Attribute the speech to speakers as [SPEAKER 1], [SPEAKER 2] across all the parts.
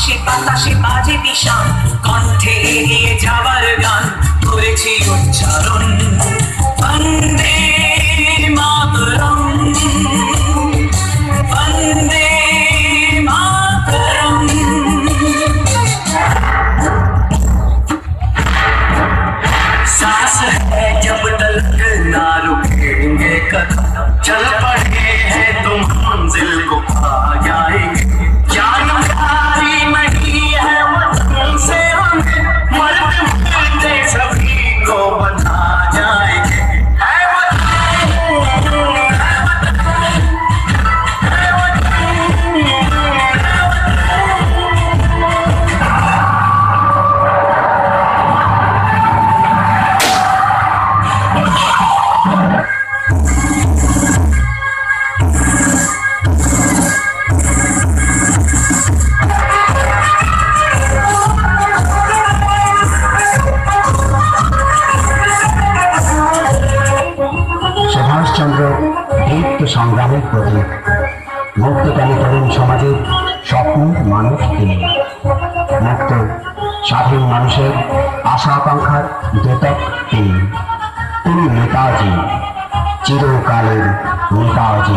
[SPEAKER 1] আকাশে বাতাসে বাজে দিশান, কণ্ঠে এগিয়ে যাবার গান করেছি উচ্চারণ। বন্দে মাতরম, বন্দে मातरम। सांस है जब तक ना रुकेंगे कदम, चल पड़े हैं तुम मंजिल को पा जाएंगे। जानकारी नहीं है वतन से हम मरते मिलते सभी को बता जाएंगे।
[SPEAKER 2] সুভাষচন্দ্র দীপ্ত সংগ্রামের প্রতীক, মুক্তকামী তরুণ সমাজের স্বপ্নের মানুষ তিনি। মুক্ত স্বাধীন মানুষের আশা আকাঙ্ক্ষার দ্যোতক তিনি। তিনি নেতাজি, চিরকালের নেতাজি।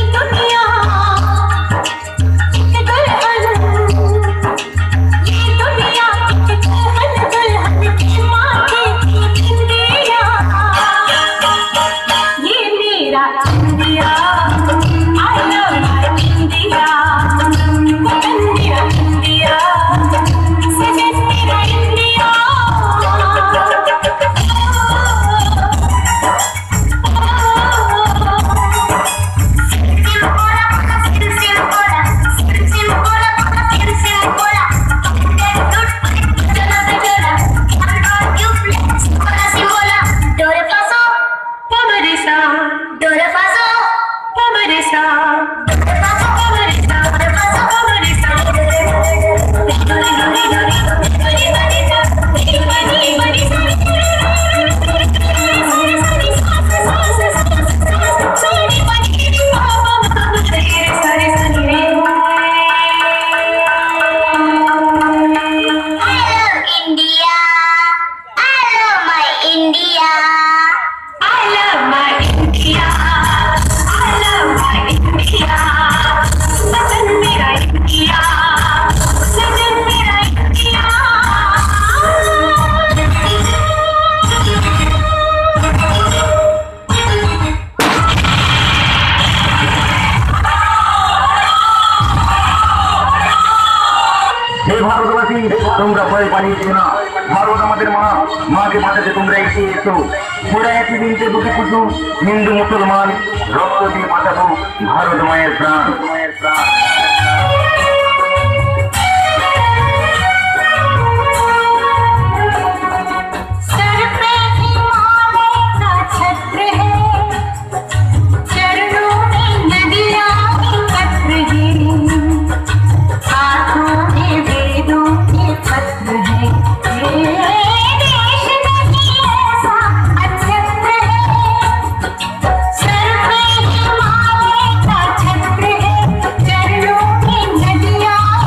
[SPEAKER 3] ভারতবাসী, তোমরা ভয় পালিয়েছো না। ভারত আমাদের মা, মাকে বাঁচাতে তোমরা এগিয়ে এসো। পুরা একই দিনকে দুটি কুটুম, হিন্দু মুসলমান, রক্ত দিয়ে বাঁচাবো ভারত মায়ের প্রাণ।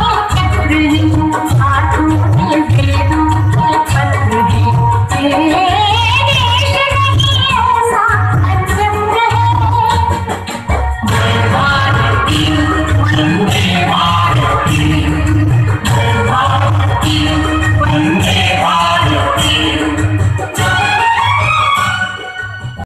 [SPEAKER 4] Yeah.